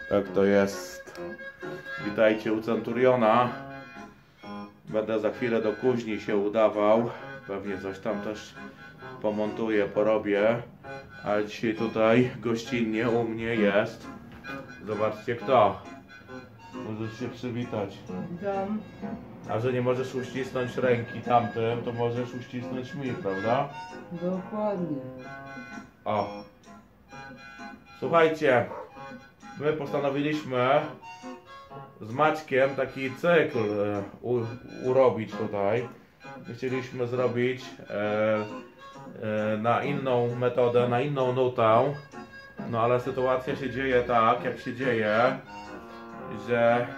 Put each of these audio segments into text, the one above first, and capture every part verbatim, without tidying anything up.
Tak to jest. Witajcie u Centuriona. Będę za chwilę do kuźni się udawał. Pewnie coś tam też pomontuję, porobię. Ale dzisiaj tutaj gościnnie u mnie jest. Zobaczcie kto. Możesz się przywitać. Witam. A że nie możesz uścisnąć ręki tamtym, to możesz uścisnąć mi, prawda? Dokładnie. O. Słuchajcie, my postanowiliśmy z Maćkiem taki cykl e, u, urobić tutaj. My chcieliśmy zrobić e, e, na inną metodę, na inną nutę. No ale sytuacja się dzieje tak, jak się dzieje, że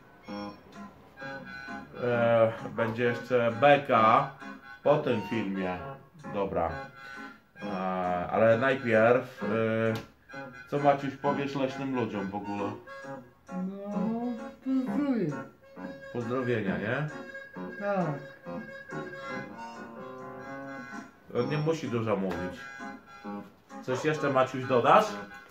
e, będzie jeszcze beka po tym filmie. Dobra. E, ale najpierw e, co Maciuś powiesz leśnym ludziom w ogóle? No, pozdrowie. Pozdrowienia, nie? Tak. On nie musi dużo mówić. Coś jeszcze Maciuś dodasz?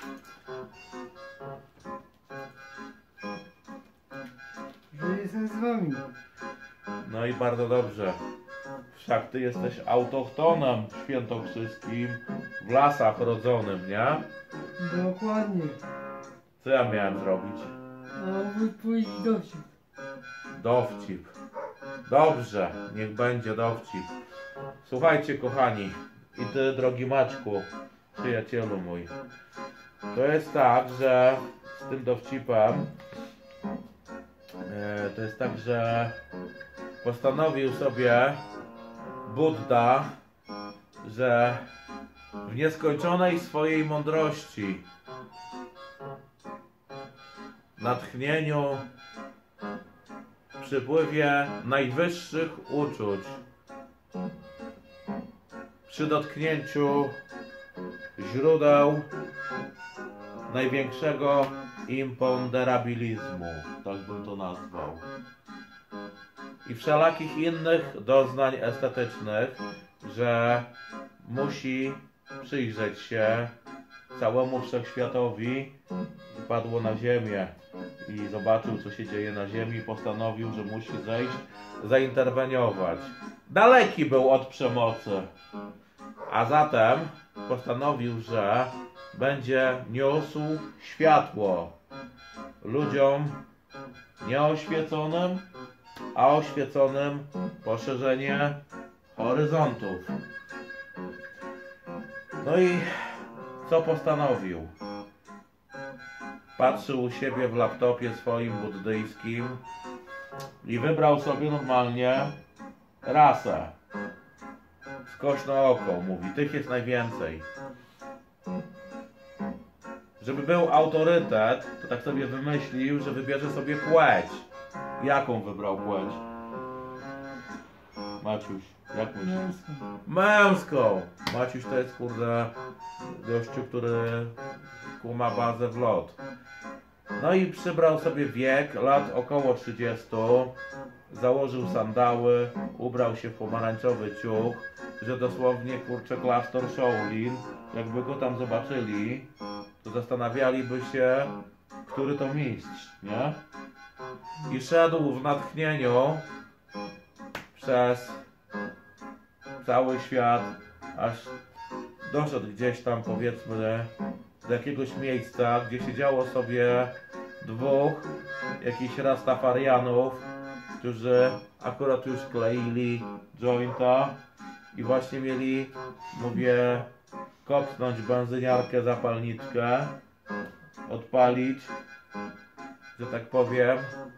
Że jestem z wami. No i bardzo dobrze. Wszak ty jesteś autochtonem świętokrzyskim, w lasach rodzonym, nie? Dokładnie. Co ja miałem zrobić? A wypowiedź dowcip. Dowcip. Dobrze, niech będzie dowcip. Słuchajcie kochani, i ty drogi Maćku, przyjacielu mój. To jest tak, że z tym dowcipem e, to jest tak, że postanowił sobie Budda, że w nieskończonej swojej mądrości, natchnieniu, przypływie najwyższych uczuć, przy dotknięciu źródeł największego imponderabilizmu, tak bym to nazwał, i wszelakich innych doznań estetycznych, że musi przyjrzeć się całemu wszechświatowi, i padło na ziemię i zobaczył, co się dzieje na ziemi, i postanowił, że musi zejść, zainterweniować. Daleki był od przemocy, a zatem postanowił, że będzie niósł światło ludziom nieoświeconym, a oświeconym poszerzenie horyzontów. No i co postanowił? Patrzył u siebie w laptopie swoim buddyjskim i wybrał sobie normalnie rasę. Skośne oko, mówi, tych jest najwięcej. Żeby był autorytet, to tak sobie wymyślił, że wybierze sobie płeć. Jaką wybrał płeć? Maciuś, jak myślisz? Męską. Męską! Maciuś to jest kurde gościu, który kuma bazę w lot. No i przybrał sobie wiek, lat około trzydziestu, założył sandały, ubrał się w pomarańczowy ciuch, że dosłownie kurczę klasztor Shaolin, jakby go tam zobaczyli, to zastanawialiby się, który to mistrz, nie? I szedł w natchnieniu przez cały świat, aż doszedł gdzieś tam, powiedzmy, do jakiegoś miejsca, gdzie siedziało sobie dwóch jakichś rastafarianów, którzy akurat już kleili jointa i właśnie mieli, mówię, kopnąć benzyniarkę, zapalniczkę, odpalić, że tak powiem,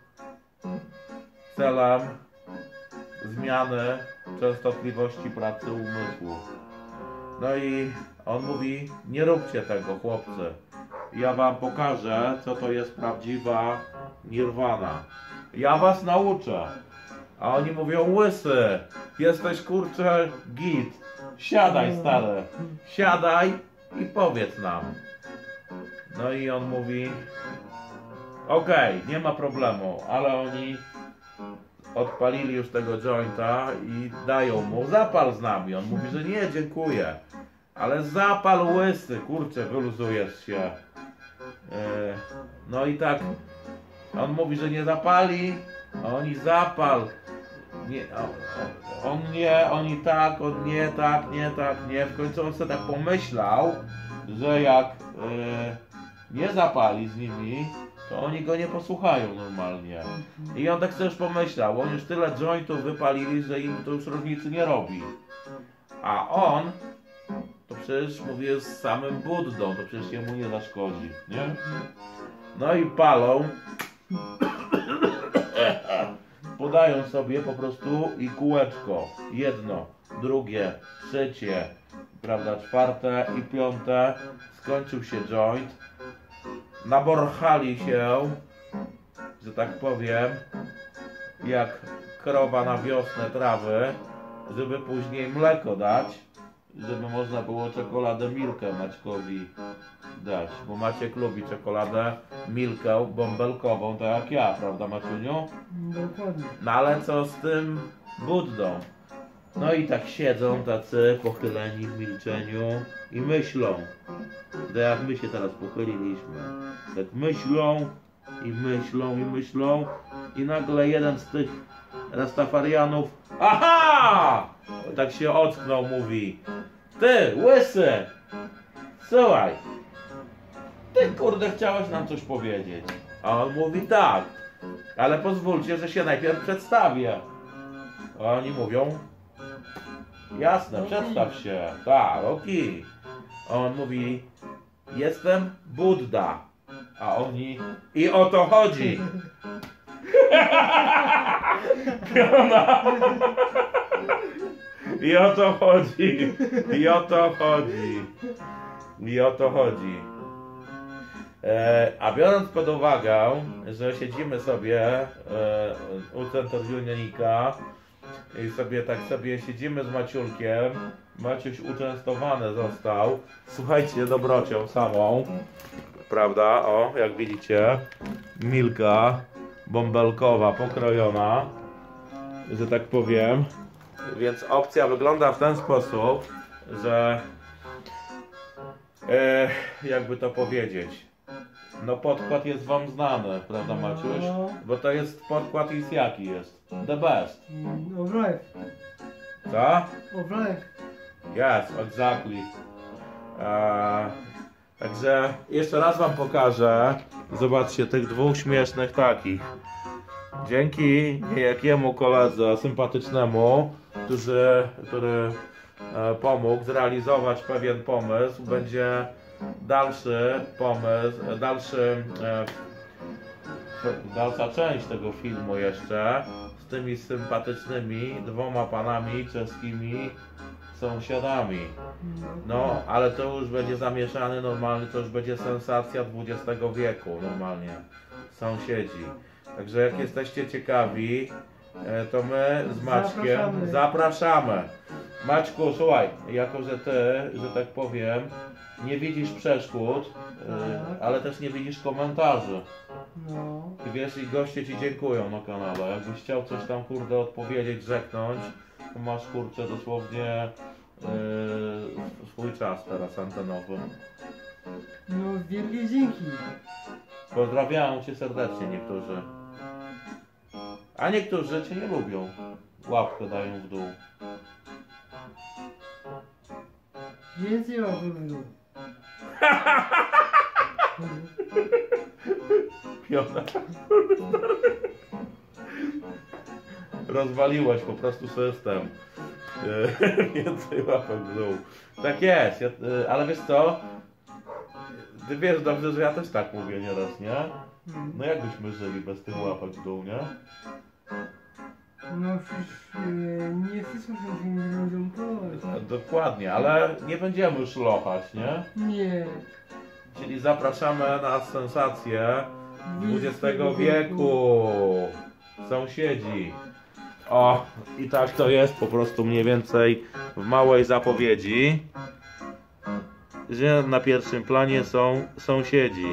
celem zmiany częstotliwości pracy umysłu. No i on mówi, nie róbcie tego, chłopcy. Ja wam pokażę, co to jest prawdziwa nirwana. Ja was nauczę. A oni mówią, łysy, jesteś kurczę git. Siadaj, stary. Siadaj i powiedz nam. No i on mówi, okej, okay, nie ma problemu, ale oni odpalili już tego jointa i dają mu, zapal z nami. On mówi, że nie, dziękuję. Ale zapal łysy, kurczę, wyluzujesz się. No i tak, on mówi, że nie zapali, a oni zapal. Nie, on nie, oni tak, on nie, tak, nie, tak, nie. W końcu on sobie tak pomyślał, że jak nie zapali z nimi, to oni go nie posłuchają normalnie. I on tak sobie już pomyślał, oni już tyle jointów wypalili, że im to już różnicy nie robi. A on, to przecież mówi, jest samym Buddą, to przecież jemu nie zaszkodzi, nie? No i palą, podają sobie po prostu i kółeczko, jedno, drugie, trzecie, prawda, czwarte i piąte, skończył się joint, naborchali się, że tak powiem, jak krowa na wiosnę trawy, żeby później mleko dać, żeby można było czekoladę Milkę Maćkowi dać, bo Maciek lubi czekoladę Milkę bąbelkową, tak jak ja, prawda Maciuniu? Dokładnie. No ale co z tym Buddą? No i tak siedzą tacy pochyleni w milczeniu i myślą, tak jak my się teraz pochyliliśmy, tak myślą i myślą i myślą i nagle jeden z tych Rastafarianów, aha! Tak się ocknął, mówi, ty, łysy, słuchaj, ty kurde chciałeś nam coś powiedzieć. A on mówi tak, ale pozwólcie, że się najpierw przedstawię. A oni mówią, jasne, przedstaw się, tak, okej. A on mówi, jestem Budda. A oni, i o to chodzi. Piona. I o to chodzi. I o to chodzi. I o to chodzi. E, a biorąc pod uwagę, że siedzimy sobie e, u centurianika i sobie tak sobie siedzimy z Maciulkiem, Maciuś uczęstowany został, słuchajcie, dobrocią samą, prawda, o, jak widzicie, Milka bąbelkowa, pokrojona, że tak powiem, więc opcja wygląda w ten sposób, że e, jakby to powiedzieć, no podkład jest wam znany, prawda Maciuś? Bo to jest podkład i z jaki jest? The best. Of life. Co? Of life. Yes, exactly. Eee, także jeszcze raz wam pokażę. Zobaczcie tych dwóch śmiesznych takich. Dzięki niejakiemu koledze sympatycznemu, który, który e, pomógł zrealizować pewien pomysł, będzie dalszy pomysł, dalszy, e, dalsza część tego filmu jeszcze z tymi sympatycznymi dwoma panami czeskimi sąsiadami. No, ale to już będzie zamieszany normalnie, to już będzie sensacja dwudziestego wieku normalnie, sąsiedzi. Także jak jesteście ciekawi, e, to my z Maćkiem zapraszamy. zapraszamy. Maćku, słuchaj, jako że ty, że tak powiem, nie widzisz przeszkód, y, ale też nie widzisz komentarzy. No. I wiesz, i goście ci dziękują na kanale. Jakbyś chciał coś tam kurde odpowiedzieć, rzeknąć, to masz kurczę dosłownie y, swój czas teraz antenowy. No, wielkie dzięki. Pozdrawiam cię serdecznie niektórzy. A niektórzy cię nie lubią. Łapkę dają w dół. Więcej łapek w dół. Piona. Rozwaliłeś po prostu system. Więcej łapek w dół. Tak jest, ja, ale wiesz co? Ty wiesz dobrze, że ja też tak mówię nieraz, nie? No jak byśmy żyli bez tych łapek w dół, nie? No przecież e, nie wszystko się nie będą podobać. Dokładnie, ale nie będziemy już lochać, nie? Nie. Czyli zapraszamy na sensację dwudziestego wieku. Sąsiedzi. O, i tak to jest po prostu mniej więcej w małej zapowiedzi, że na pierwszym planie są sąsiedzi.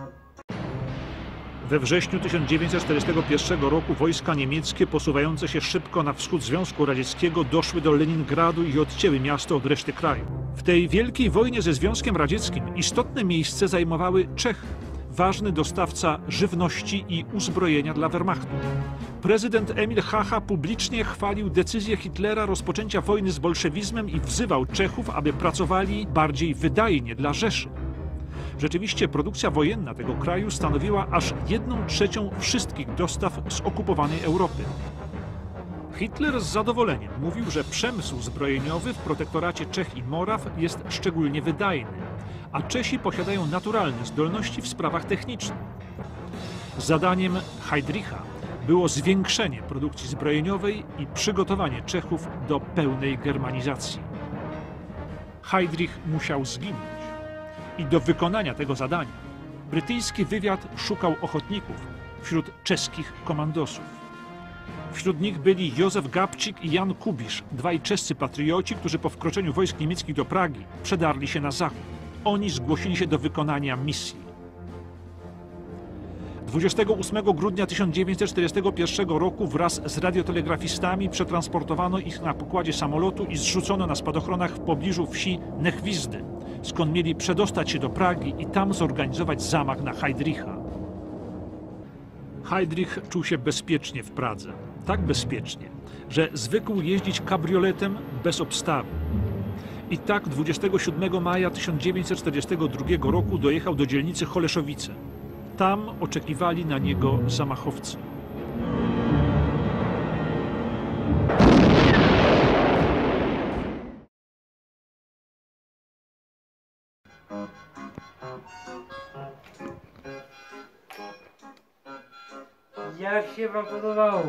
We wrześniu tysiąc dziewięćset czterdziestego pierwszego roku wojska niemieckie posuwające się szybko na wschód Związku Radzieckiego doszły do Leningradu i odcięły miasto od reszty kraju. W tej wielkiej wojnie ze Związkiem Radzieckim istotne miejsce zajmowały Czechy. ważny dostawca żywności i uzbrojenia dla Wehrmachtu. Prezydent Emil Hacha publicznie chwalił decyzję Hitlera rozpoczęcia wojny z bolszewizmem i wzywał Czechów, aby pracowali bardziej wydajnie dla Rzeszy. Rzeczywiście produkcja wojenna tego kraju stanowiła aż jedną trzecią wszystkich dostaw z okupowanej Europy. Hitler z zadowoleniem mówił, że przemysł zbrojeniowy w protektoracie Czech i Moraw jest szczególnie wydajny, a Czesi posiadają naturalne zdolności w sprawach technicznych. Zadaniem Heydricha było zwiększenie produkcji zbrojeniowej i przygotowanie Czechów do pełnej germanizacji. Heydrich musiał zginąć. I do wykonania tego zadania brytyjski wywiad szukał ochotników wśród czeskich komandosów. Wśród nich byli Józef Gabčík i Jan Kubisz, dwaj czescy patrioci, którzy po wkroczeniu wojsk niemieckich do Pragi przedarli się na zachód. Oni zgłosili się do wykonania misji. dwudziestego ósmego grudnia tysiąc dziewięćset czterdziestego pierwszego roku wraz z radiotelegrafistami przetransportowano ich na pokładzie samolotu i zrzucono na spadochronach w pobliżu wsi Nechwizdy, skąd mieli przedostać się do Pragi i tam zorganizować zamach na Heydricha. Heydrich czuł się bezpiecznie w Pradze. Tak bezpiecznie, że zwykł jeździć kabrioletem bez obstawy. I tak dwudziestego siódmego maja tysiąc dziewięćset czterdziestego drugiego roku dojechał do dzielnicy Holeszowice. Tam oczekiwali na niego zamachowcy. Jak się wam podobało?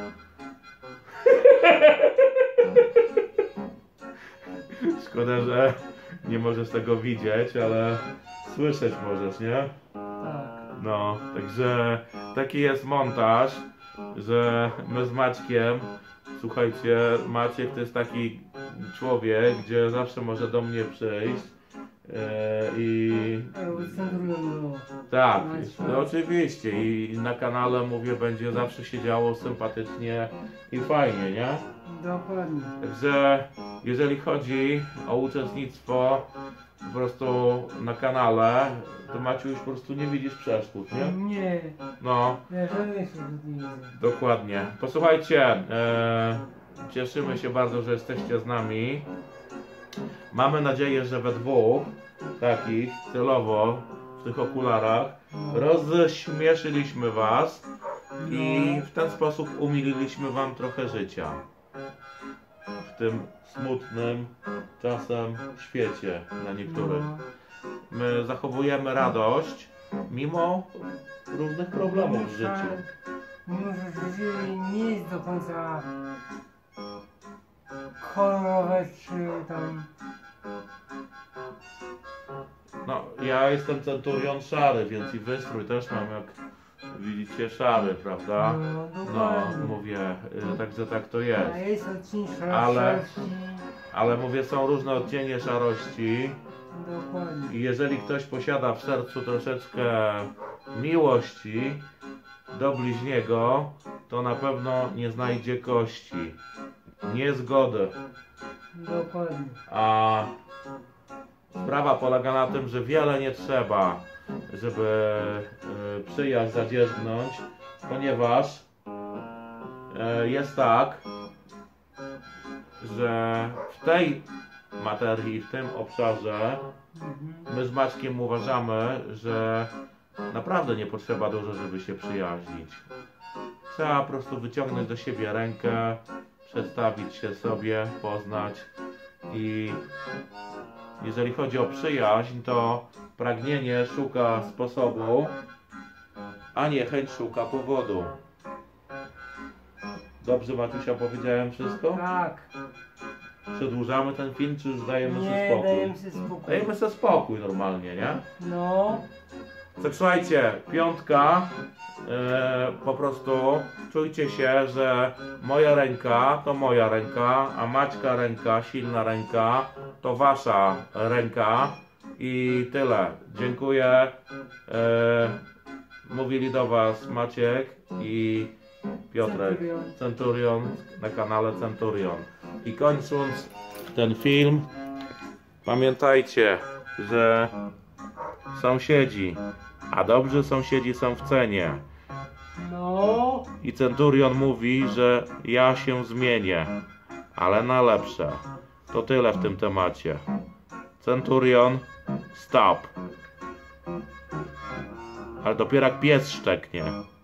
Szkoda, że nie możesz tego widzieć, ale słyszeć możesz, nie? Tak. No, także taki jest montaż, że my z Maćkiem, słuchajcie, Maciek to jest taki człowiek, gdzie zawsze może do mnie przyjść yy, i... Albo centrum. Tak, no oczywiście i na kanale, mówię, będzie zawsze się działo sympatycznie i fajnie, nie? Dokładnie. Także jeżeli chodzi o uczestnictwo po prostu na kanale, to Maciu już po prostu nie widzisz przeszkód, nie? Nie. No, Ja żadnych się nie widzę. dokładnie. Posłuchajcie, e, cieszymy się bardzo, że jesteście z nami. Mamy nadzieję, że we dwóch takich celowo w tych okularach rozśmieszyliśmy was i w ten sposób umililiśmy wam trochę życia w tym smutnym czasem świecie dla niektórych. My zachowujemy radość mimo różnych problemów w życiu. Mimo że życie nie jest do końca kolorowe czy tam... No, ja jestem centurion szary, więc i wystrój też mam, jak widzicie, szary, prawda? No, No, dokładnie. mówię, y, także tak to A jest. jest odcień Ale- szarości. Ale mówię, są różne odcienie szarości Dokładnie. i jeżeli ktoś posiada w sercu troszeczkę miłości do bliźniego, to na pewno nie znajdzie kości, niezgody. Dokładnie. A sprawa polega na tym, że wiele nie trzeba, żeby y, przyjaźń zadzierzgnąć, ponieważ y, jest tak, że w tej materii, w tym obszarze Mhm. my z Maćkiem uważamy, że naprawdę nie potrzeba dużo, żeby się przyjaźnić. Trzeba po prostu wyciągnąć do siebie rękę, przedstawić się sobie, poznać i jeżeli chodzi o przyjaźń, to pragnienie szuka sposobu, a niechęć szuka powodu. Dobrze, Matusia, powiedziałem wszystko? Tak. Przedłużamy ten film, czy już dajemy sobie Nie, spokój? dajemy sobie spokój. Dajemy sobie spokój normalnie, nie? No. Tak, słuchajcie, piątka, e, po prostu czujcie się, że moja ręka to moja ręka, a Maćka ręka, silna ręka, to wasza ręka i tyle. Dziękuję. E, mówili do was Maciek i Piotrek, Centurion. Centurion, na kanale Centurion. I kończąc ten film, pamiętajcie, że sąsiedzi a dobrzy sąsiedzi są w cenie. No, I centurion mówi, że ja się zmienię, ale na lepsze. To tyle w tym temacie. Centurion, stop. Ale dopiero jak pies szczeknie.